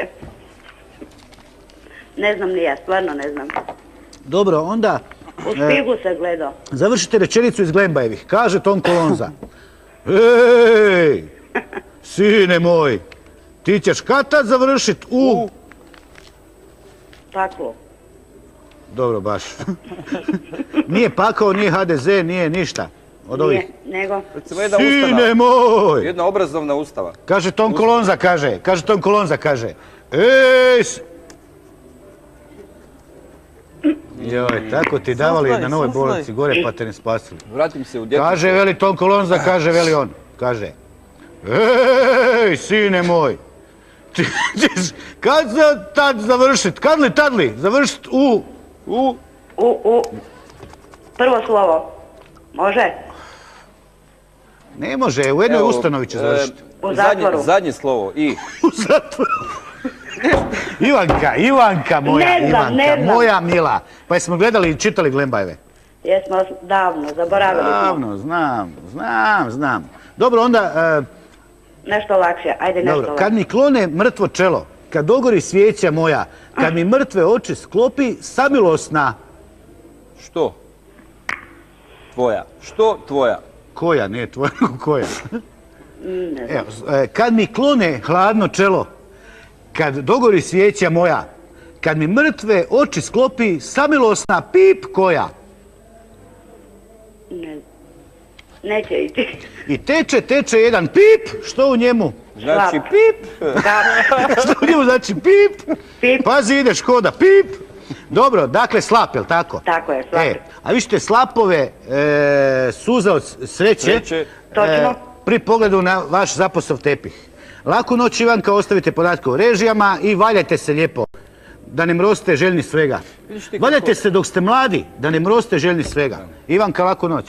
Ne znam ni ja, stvarno ne znam. Dobro, onda U špigu se gledao. završite rečenicu iz Glembajevih. Kaže Tom Kolonza. Ej, sine moj, ti ćeš kad tad završit u... Tako. Dobro, baš. Nije pakao, nije ha de ze, nije ništa. Od ovih. Nije, nego. Recimo jedna Sine ustava, moj! jedna obrazovna ustava. Kaže Tom Kolonza, kaže. Kaže Tom Kolonza, kaže. Ej, s- Joj, tako ti davali Saslaj, na novoj saslaj. bolnici gore pa te ne spasili. Vratim se u djetinjstvo. Kaže, veli Tom Kolonza, kaže, veli on. Kaže, ej, sine moj, ti ćeš, kad za tad završit, kad li, tad li, završit u, u, U, u. Prvo slovo. Može? ne može, u jednoj Evo, ustanovi će e, završiti. U zadnje- zatvoru. Zadnje slovo, i. U zatvoru. Ivanka, Ivanka moja, Ne znam, Ivanka, ne znam. moja mila. Pa jesmo gledali i čitali Glembajeve? Jesmo davno, zaboravili smo. Davno, znam, znam, znam. Dobro, onda, e, Nešto lakše, ajde nešto dobro, lakše. kad mi klone mrtvo čelo, kad dogori svijeća moja, kad mi mrtve oči sklopi, samilosna, Što? Tvoja. Što tvoja? koja, nije tvoja, nego koja. Mm, ne znam. Evo, s- e, kad mi klone hladno čelo, kad dogori svijeća moja, kad mi mrtve oči sklopi, samilosna pip koja. Ne. Neće ići. I teče, teče jedan pip, što u njemu? Znači, Slap. pip. Da. Što u njemu znači pip? Pip. Pazi, ideš koda, pip. Dobro, dakle slap, jel tako? Tako je, slap. E, a vi ćete slapove e, suza od sreće, Sreće. Točno. pri pogledu na vaš zaposov tepih. Laku noć, Ivanka, ostavite podatke o režijama i valjajte se lijepo, da ne mrozite željni svega. Vidiš ti Valjajte kako- se dok ste mladi, da ne mrozite željni svega. Ivanka, laku noć.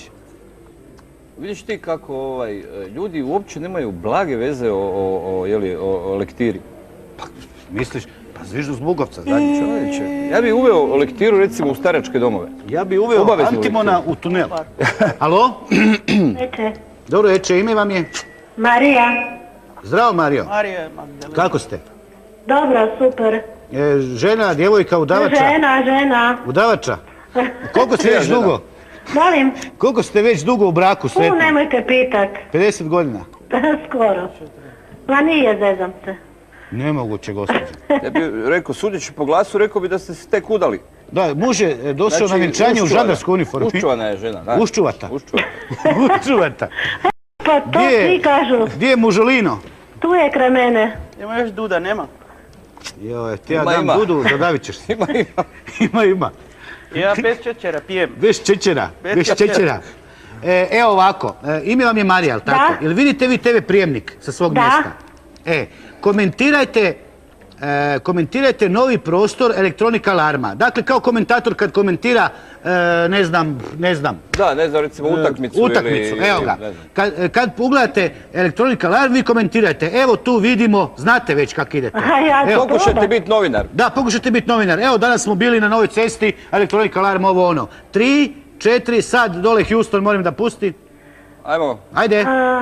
Vidiš ti kako ovaj, e, ljudi uopće nemaju blage veze o, o, o, jeli, o, o lektiri. Misliš, pa zviždu s Bugovca, zadnji čovječe. Čovječe, ja bih uveo lektiru recimo u staračke domove. Ja bi uveo Obaveznu Antimona u tunel. Alo? Eče, Dobro, Eče, ime vam je? Marija. Zdravo, Mario. Marija Magdalena. Kako ste? Dobro, super. E, žena, djevojka, udavača? Žena, žena. Udavača? Koliko ste Čija već žena? dugo? Molim, Koliko ste već dugo u braku u sretni? nemojte pitat. pedeset godina. Skoro. Ma nije, zezam se. Nemoguće, gospođo. Ja bih rekao, sudeći po glasu, rekao bi da ste se tek udali. Da, muž je e, došao Znači, na vjenčanje u uščuvana. žandarskoj uniformi. Uščuvana je žena, da. Uščuvata. Uščuvata. Uščuvata. Pa to Gdje je- svi kažu. Gdje je mužolino? Tu je kraj mene. Ima još duda, nema? Joj, ti ja Ima, dam ima. budu, zadavit ćeš se. Ima, ima. Ima, ima. Ja bez čećera pijem. Bez čećera, Bez bez čećera. čećera. E, evo ovako, e, ime vam je Marija, jel tako? Da. Jel vidite vi te ve prijemnik sa svog Da. mjesta? E, komentirajte, e, komentirajte novi prostor elektronika alarma. Dakle, kao komentator kad komentira, e, ne znam, ne znam, Da, ne znam, recimo utakmicu, utakmicu, ili... evo ga. ne znam. Kad, kad pogledate elektronika alarm, vi komentirajte. Evo tu vidimo, znate već kako idete. A ja ću Evo, Pokušajte probat. biti novinar. Da, pokušajte biti novinar. Evo, danas smo bili na novoj cesti, elektronika alarm, ovo ono. Tri, četiri, sad dole Houston, moram da pusti. Ajmo, Ajde. A,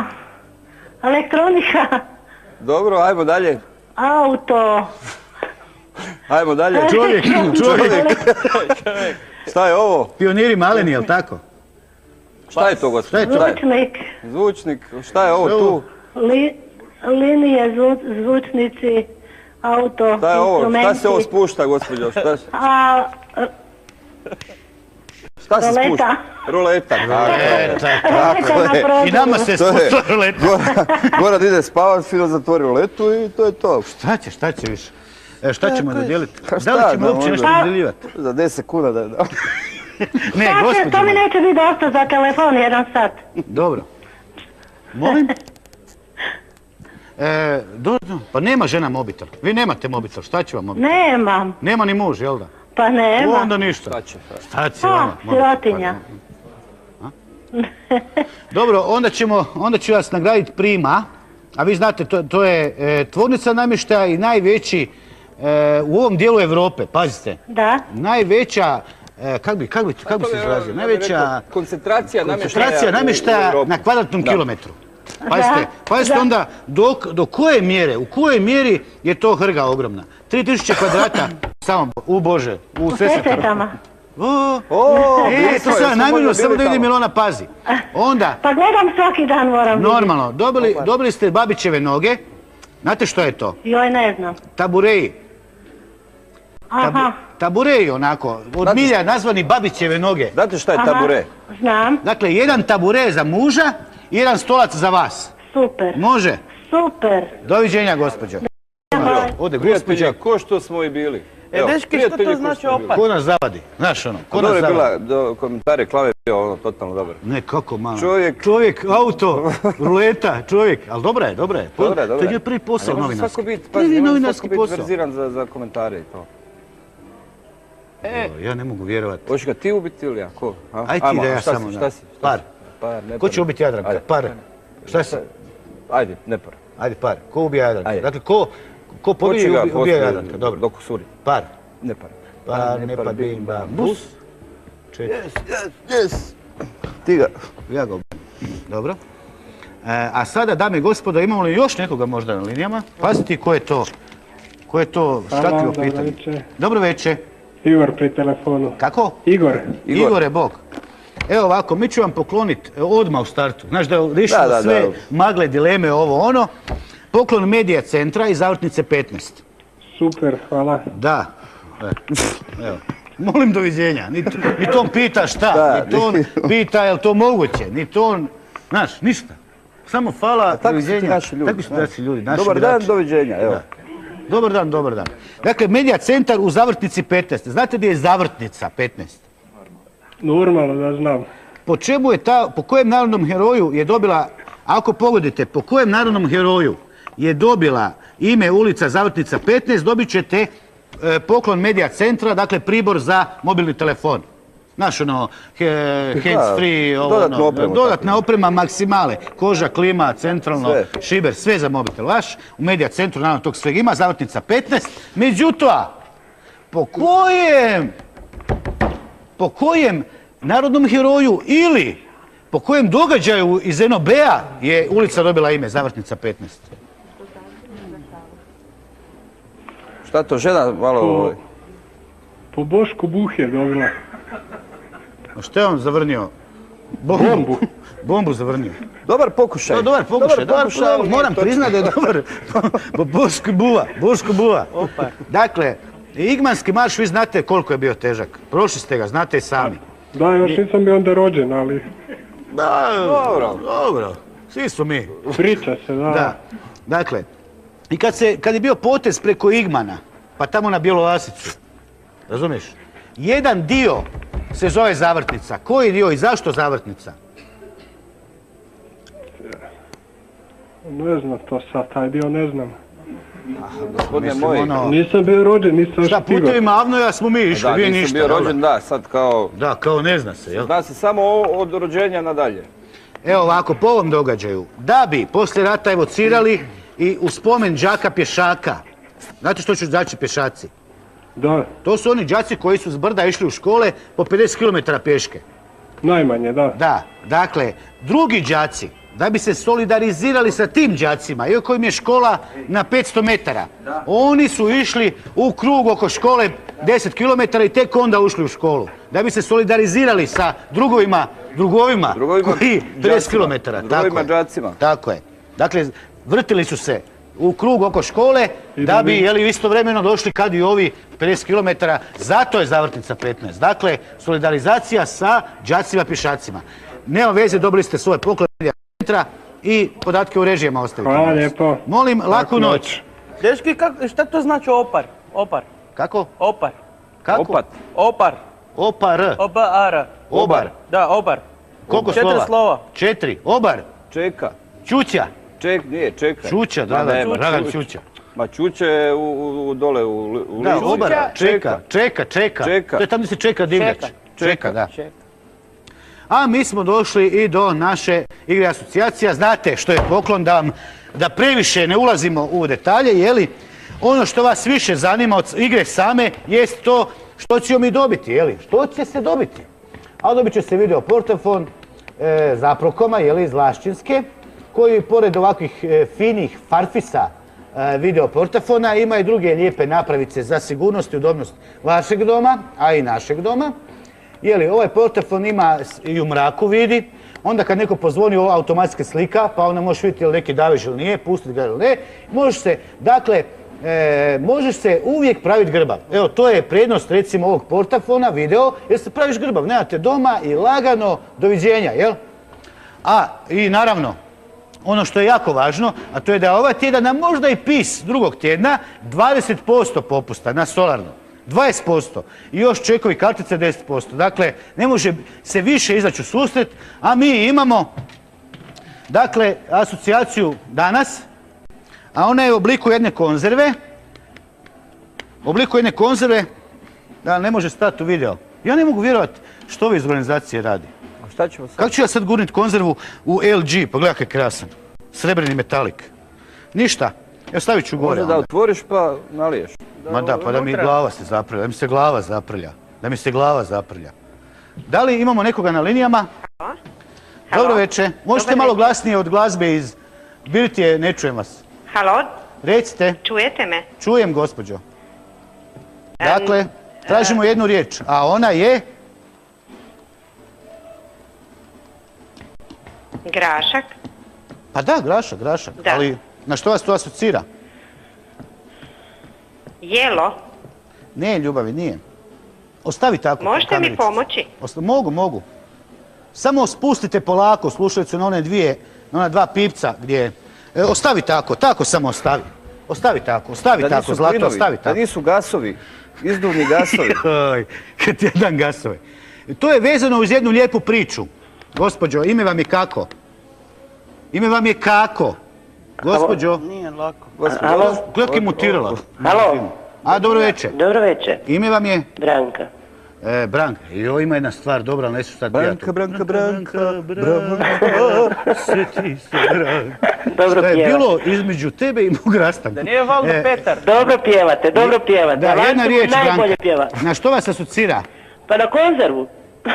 elektronika, dobro, ajmo dalje. auto. Ajmo dalje. Čovjek, čovjek. Šta je ovo? Pioniri maleni, jel tako? Šta je to, gospod? Šta je to? Zvučnik, Zvučnik, šta je ovo tu? li, linije, zvu, zvučnici, auto, Šta je ovo? instrumenti. Šta se ovo spušta, gospođo? Šta, A, šta se Roleta. spušta? Roleta. Tako roleta na je. prozoru. I nama se To je- spustila roleta. Goran ide spavat, fino zatvori roletu i to je to. Šta će, šta će više? E, šta ćemo dodijeliti? Pa Da li šta, ćemo da, uopće nešto možda. dodjeljivati? Za deset kuna da da. Ne, To će- gospođo. To mi moja. neće biti dosta za telefon jedan sat. Dobro. Molim? E, do, do, pa nema žena mobitel. Vi nemate mobitel, šta će vam mobitel? Nemam. Nema ni muž, jel da? Pa nema. Onda ništa. Šta će? Šta će A, vama? mobitel? sirotinja. Dobro, onda ćemo, onda ću vas nagraditi Prima, a vi znate, to, to je e, tvornica namještaja i najveći e, u ovom dijelu Europe, pazite. Da. Najveća, e, kak bi, kak bi, kak bi se izrazio, najveća koncentracija koncentracija namještaja na kvadratnom Da. kilometru. Pazite, Da, pazite da. onda dok, do koje mjere, u kojoj mjeri je to hrga ogromna. tri tisuće kvadrata, samo, u Bože, u U Sesvetama. Sesvetama. O, O, e, bili to smo, sam jesmo namjerno, možda samo bili da vidim tamo. Milona pazi. Onda, Pa gledam svaki dan, moram vidjeti. normalno, dobili, dobili ste babićeve noge. Znate što je to? Joj, ne znam. Tabureji. Tabu, Aha, tabureji onako, od Znate milja nazvani babićeve noge. Znate šta je aha. tabure? Znam. Dakle, jedan tabure za muža i jedan stolac za vas. Super. Može? Super. Doviđenja, gospođo. Ode Prijatelji, gospođa, ko što smo i bili. E, Evo, dečki, što prijatelji to ko znači smo bili. opar? ko nas zavadi? Znaš ono, ko nas Dobro je bila, zavadi? do komentare Klave bio ono totalno dobar. Ne, kako malo. Čovjek- Čovjek, auto, ruleta, čovjek. Ali dobra je, dobra je. Dobra je, dobra To je. je prvi posao Ali ne može novinarski. svako biti, pazi, Prvi ne može novinarski svako biti posao. verziran za, za komentare i to. Evo, ja ne mogu vjerovati. Hoćeš ga ti ubiti ili ja? Ko? A? Aj ti Ajmo, da a ja šta samo, si, da. Šta si? Šta Par. si? Par, ne Ko par. će ubiti Jadranka? Ajde. Par. Šta si? Ajde, ne par. Ajde, par. Ko ubija Jadranka? Ajde. Dakle, ko, ko Ko pobije će ga ubi- ubija poslije Jadranka? Dobro. dok usuri? Par. Ne par. Par, ne par, bim, bam, bus. Četiri. Ti ga. Ja ga ubijem. Dobro. E, a sada, dame i gospodo, imamo li još nekoga možda na linijama? Pazite ko je to. Ko je to škakljivo dobro pitanje. večer. Dobro večer. Igor pri telefonu. Kako? Igor. Igor. Igore, Bog. Evo ovako, mi ću vam pokloniti odmah u startu. Znaš da rišimo Da, da, sve da. magle, dileme, ovo ono. Poklon Medija centra iz Zavrtnice petnaest. Super, hvala. Da. E, Evo. Molim doviđenja. Ni, to- ni to on pita šta, Da, ni to on pita je li to moguće, ni to on, znaš, ništa. Samo hvala, Tako su ti doviđenja. naši ljudi. Takvi su naši ljudi, naši Dobar dan, birači. doviđenja, evo. Da. Dobar dan, dobar dan. Dakle, Medija centar u Zavrtnici petnaest. Znate gdje je Zavrtnica petnaest? Normalno da znam. Po čemu je ta, po kojem narodnom heroju je dobila, ako pogodite, po kojem narodnom heroju je dobila ime ulica Zavrtnica petnaest, dobit ćete e, poklon Medija centra, dakle pribor za mobilni telefon. Znaš ono, he, hands free, ovo, dodatnu ono, opremu, dodatna tako. oprema maksimale, koža, klima, centralno, Sve. šiber, sve za mobitel vaš. U Medija centru naravno tog svega ima, Zavrtnica petnaest. Međutim, po kojem, po kojem narodnom heroju ili po kojem događaju iz en o be-a je ulica dobila ime Zavrtnica petnaest? Šta to, žena malo... Po, ovaj, po Bošku Buh je dobila. A što je on zavrnio? Bombu. Bombu zavrnio. Dobar pokušaj. To je dobar pokušaj, dobar pokušaj, pokušaj, ali moram nije to- priznati da je dobar. Bo- Boško buva, Boško buva. Dakle, Igmanski marš, vi znate koliko je bio težak. Prošli ste ga, znate i sami. Da, još nisam bio onda rođen, ali Da, Dobro. dobro. Svi smo mi. priča se, da. Da. Dakle, i kad, se, kad je bio potez preko Igmana, pa tamo na Bjelolasicu, razumiješ? Jedan dio se zove Zavrtnica. Koji dio i zašto Zavrtnica? Ne znam to sad, taj dio ne znam. Gospodine Mislim, moj, ono- Nisam bio rođen, nisam još Šta, stigao. putevima Avnoja smo mi išli, da, vi nisam ništa. bio jel da? rođen, da, sad kao... Da, kao ne zna se, jel? Zna se samo o- od rođenja nadalje. Evo ovako, po ovom događaju, da bi poslije rata evocirali i u spomen đaka pješaka. Znate što ću đaci pješaci? Da, To su oni đaci koji su s brda išli u škole po pedeset kilometara pješke. najmanje, da. Da, dakle, drugi đaci, da bi se solidarizirali sa tim đacima, iako im je škola na petsto metara, oni su išli u krug oko škole deset kilometara i tek onda ušli u školu. Da bi se solidarizirali sa drugovima, drugovima, Drugovima koji pedeset đacima. kilometara. Drugovima tako je. đacima. Tako je. Dakle, vrtili su se u krug oko škole I da da bi bi- jeli, istovremeno došli kad i ovi pedeset kilometara. Zato je Zavrtnica petnaest. Dakle, solidarizacija sa đacima pješacima. Nema veze, dobili ste svoje poklon Medija centra i podatke u režijama ostavite. Hvala molim vas. lijepo. Molim, laku Laku noć. noć. Dečki, kak, šta to znači opar? Opar. Kako? Opar. Kako? Opat. Opar. Opar. Obar. Obar. Da, obar. Koliko Četiri slova? slova. Četiri. Obar. Čeka. Čuća. Ček, nije, čeka. Čuća, Ma Dragan, nema, Dragan Čuća. Čuća. Ma Čuće je u, u, u dole u, u Da, Lici. obar. Čeka, čeka, čeka. Čeka. To je tamo gdje se čeka divljač. Čeka. Čeka, da. Čeka. A mi smo došli i do naše igre asocijacija. Znate što je poklon da vam, da previše ne ulazimo u detalje, jeli? Ono što vas više zanima od igre same jest to što ćemo mi dobiti, jeli? Što će se dobiti? A dobit će se video portafon e, Zaprokoma, jeli, iz Lašćinske, koji pored ovakvih e, finih farfisa e, video portafona ima i druge lijepe napravice za sigurnost i udobnost vašeg doma, a i našeg doma. Jeli, ovaj portafon ima i u mraku vidi, onda kad neko pozvoni ova automatska slika, pa onda možeš vidjeti ili neki daviš ili nije, pustiti ga ili ne, možeš se, dakle, e, možeš se uvijek praviti grbav. Evo, to je prednost recimo ovog portafona, video, jer se praviš grbav, nemate doma i lagano, doviđenja, jel? A, i naravno, ono što je jako važno, a to je da ovaj tjedan, a možda i pis drugog tjedna, dvadeset posto popusta na solarno. dvadeset posto i još čekovi kartice deset posto. Dakle, ne može se više izaći u susret, a mi imamo, dakle, asocijaciju danas, a ona je u obliku jedne konzerve, u obliku jedne konzerve, da ne može stati u video. Ja ne mogu vjerovati što ovi iz organizacije radi. A šta ćemo sad? Kako ću ja sad gurniti konzervu u L G? Pogledaj kako je krasan. Srebrni metalik. Ništa. Ja stavit ću gore. Možda da otvoriš pa naliješ. Ma da, pa da mi glava se zaprlja, da mi se glava zaprlja. Da mi se glava zaprlja. Da li imamo nekoga na linijama? Halo? Dobro večer. Možete Dobar malo večer. glasnije od glazbe iz Birtije, ne čujem vas. Halo? Recite. Čujete me? Čujem, gospođo. Dakle, tražimo jednu riječ, a ona je... Grašak? Pa da, grašak, grašak. Da. Ali na što vas to asocira? Jelo? Ne, ljubavi, nije. Ostavi tako. Možete mi kamericu. pomoći? Osta- Mogu, mogu. Samo spustite polako slušalicu na one dvije, na ona dva pipca gdje... E, ostavi tako, tako samo ostavi. Ostavi tako, ostavi Da tako, nisu zlato, plinovi, ostavi da tako. nisu gasovi, izduvni gasovi. Oj, kad ti ja dam gasove. To je vezano uz jednu lijepu priču. Gospođo, ime vam je kako? Ime vam je kako? Gospođo, Nije lako. Halo? kako je mutirala? Halo? A, dobro večer. Dobro večer. Ime vam je? Branka. E, Branka. Jo, ima jedna stvar dobra, ali neću sad Branka, Branka, Branka, Branka, sjeti se Branka. Dobro Šta je pjevate. bilo između tebe i mog rastanka? Da nije Valdo E, Petar. Dobro pjevate, dobro pjevate. Da, jedna Vanjsko riječ, najbolje Branka. pjeva. Na što vas asocira? Pa na konzervu.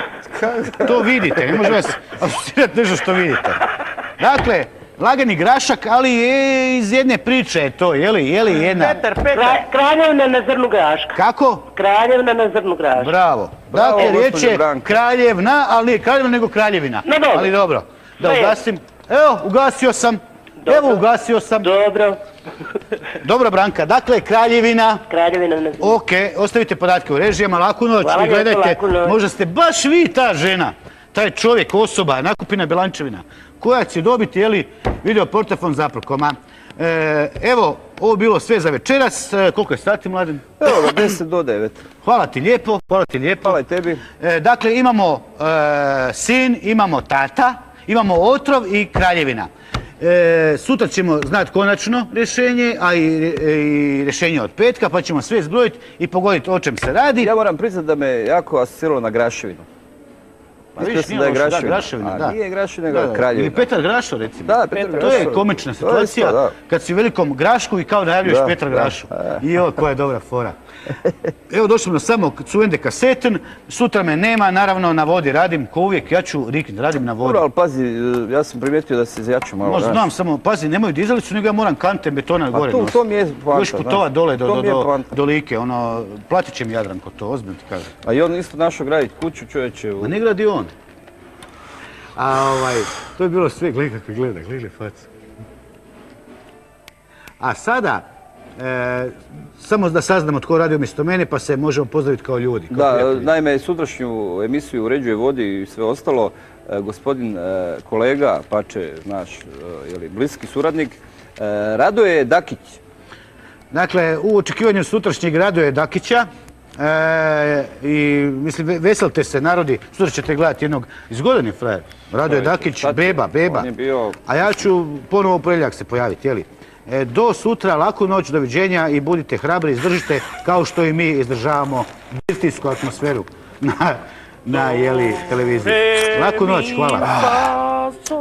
To vidite, ne može vas asocirati nešto što vidite. Dakle, lagani grašak, ali je iz jedne priče je to, je li, je li jedna... Petar, Petar. Kra- Kraljevna na zrnu graška. Kako? Kraljevna na zrnu graška. Bravo. Bravo, Dakle, riječ gospođo je Branka. kraljevna, ali nije kraljevna nego kraljevina. No, dobro. Ali dobro. Da Sve je. ugasim. Evo, ugasio sam. Evo, ugasio sam. Dobro. Dobro, Branka. Dakle, kraljevina. Kraljevina na zrnu. Ok, ostavite podatke u režijama, laku noć Hvala i lijepo, gledajte, laku noć. možda ste baš vi ta žena, taj čovjek, osoba, Nakupina Belančevina, koja će dobiti, jeli, video portafon Zaprokoma. E, evo, ovo bilo sve za večeras. E, koliko je sati, Mladen? Evo ga, deset do devet. Hvala ti lijepo, hvala ti lijepo. Hvala i tebi. E, dakle, imamo e, sin, imamo tata, imamo otrov i kraljevina. E, sutra ćemo znati konačno rješenje, a i, i rješenje od petka, pa ćemo sve zbrojiti i pogoditi o čem se radi. Ja moram priznati da me jako asociralo na Graševinu. Pa Mislio vidiš, sam nije da je loše, da, Graševina. Graševina, A da. nije Graševina, Da, nego da. Kraljevina. Ili Petar Grašo, recimo. Da, Petar To Grašo. je komična To je isto, situacija, da. kad si u velikom grašku i kao najavljuješ Da, Petra da, Grašu. da. I ovo, koja je dobra fora. Evo, došli na samo Cuvende kaseten, sutra me nema, naravno na vodi radim, ko uvijek, ja ću riknit, radim na vodi. Dobro, ali pazi, ja sam primijetio da se zjaču malo. Možda znaš. znam, samo pazi, nemaju dizalicu, nego ja moram kante betona Pa gore to, nositi. to mi je poanta. Još putovat dole do, To do, mi je do, poanta. do Like, ono, platit će mi Jadranko to, ozbiljno ti kažem. A i on isto našao graditi kuću, čovječe. u- Ma ne gradi on. A ovaj, to je bilo sve, gledaj kako gleda, gledaj facu. A sada, e, samo da saznamo tko radi umjesto mene, pa se možemo pozdraviti kao ljudi. Kao Da, prijatelji. naime, sutrašnju emisiju Uređuje vodi i sve ostalo, e, gospodin e, kolega, pače naš, e, jeli, bliski suradnik, e, Radoje Dakić. Dakle, u očekivanju sutrašnjeg Radoje Dakića, E, I mislim, ve- veselite se narodi, sutra ćete gledati jednog izgodeni frajer. Radoje Dakić, Šta će? beba, beba. On je bio... A ja ću ponovo u ponedjeljak se pojaviti, jeli? E, do sutra, laku noć, doviđenja i budite hrabri, izdržite kao što i mi izdržavamo birtijsku atmosferu na, na jeli, televiziji. Laku noć, hvala.